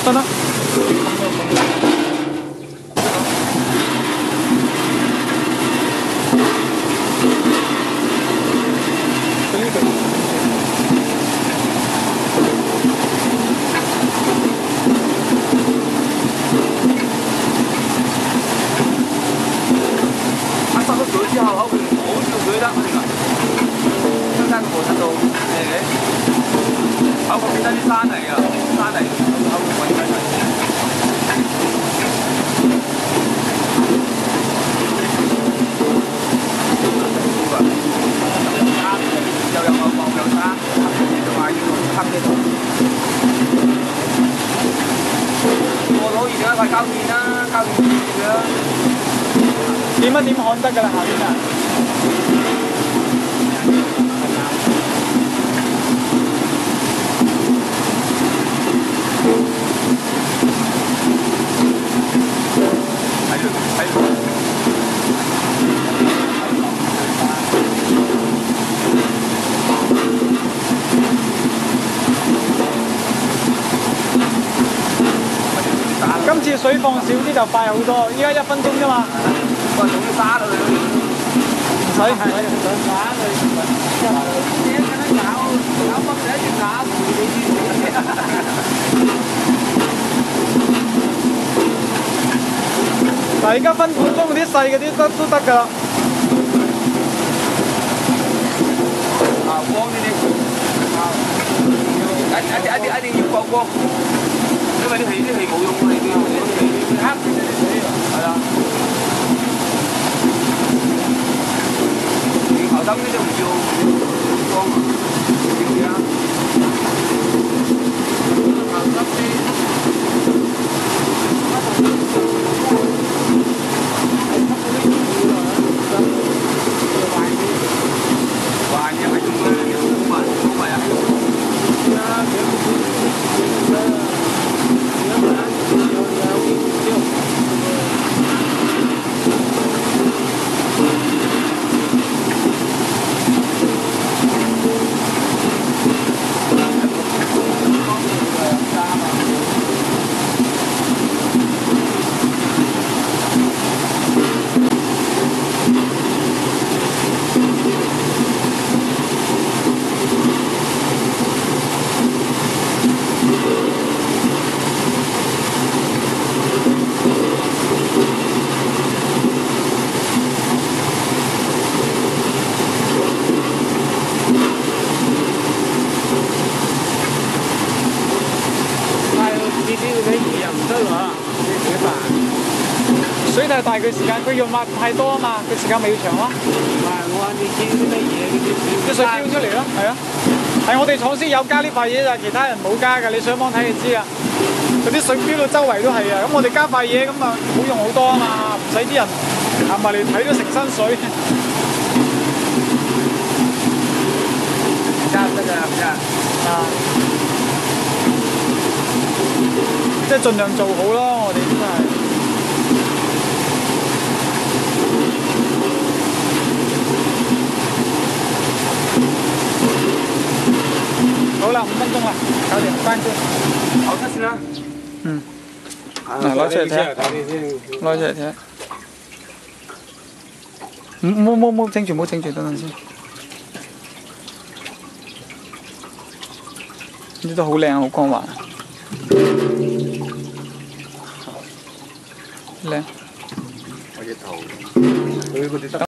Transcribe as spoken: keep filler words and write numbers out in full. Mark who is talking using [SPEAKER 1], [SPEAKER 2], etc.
[SPEAKER 1] 得得。
[SPEAKER 2] 啊，上个手机好好好就对了，那个，生产过程中，哎，包括平常的沙内啊，沙内好好关键。 又有冇冇有沙，就話要黑呢度。我攞而家塊膠片啦，膠片住啦。
[SPEAKER 1] 點一點看得㗎啦，下邊啊。
[SPEAKER 2] 睇住睇住。
[SPEAKER 1] 今次水放少啲就快好多，依家一分鐘啫嘛。
[SPEAKER 2] 我用啲沙去，
[SPEAKER 1] 唔使係。
[SPEAKER 2] 上沙去，你一陣間搞搞乜嘢要打住你
[SPEAKER 1] 嗱，而家分半鐘嗰啲細嗰啲都都得㗎啦。
[SPEAKER 2] 啊，光呢啲，啊，一一定一定一定要光光。 因為啲氣啲氣冇用啊，已經啲氣黑啲水係啦。你頭燈呢都唔要光啊，知唔知啊？頭燈啲。壞嘅係用咩？好壞好壞啊！水太大，佢時間佢用抹太多啊嘛，佢時間咪要長咯。唔係，我話你見啲乜嘢嗰啲水飆出嚟咯，係啊，係我哋廠先有加呢塊嘢咋，其他人冇加㗎。你上網睇就知啦。嗰啲水飆到周圍都係啊，咁我哋加塊嘢咁啊，好用好多啊嘛，唔使啲人行埋嚟睇都成身水。加得㗎，唔加啊，即係盡量做好咯，我哋真係。 好啦，五分鐘啦，搞掂，關機。好，開始啦。嗯。嗱，攞出嚟睇下。攞出嚟睇下。唔冇冇冇整住，冇整住，等陣先。呢都好靚，好光滑。靚。我隻頭，佢嗰啲得。